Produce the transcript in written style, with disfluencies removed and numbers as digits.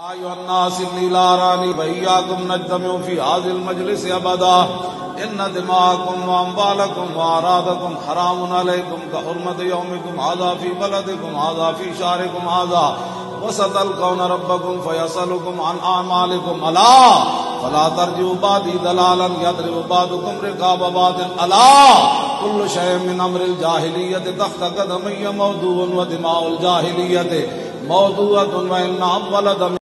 इन्न दिमाकुम व अम्वालकुम व अरादकुम हरामुन अलैकुम का हुर्मत यौमिकुम हाज़ा फी बलदिकुम हाज़ा फी शहरिकुम हाज़ा वसतलक़ौना रब्बकुम फयसलुकुम अन आमालिकुम अला फला तर्जिउ बादी दलालन यद्रिबु बादुकुम रिक़ाब बादिन अला कुल्लु शैइन मिन अम्रिल जाहिलिय्यति तहत क़दमैया मौदूअन व दिमाउल जाहिलिय्यति मौदूअतुन व इन्ना अव्वल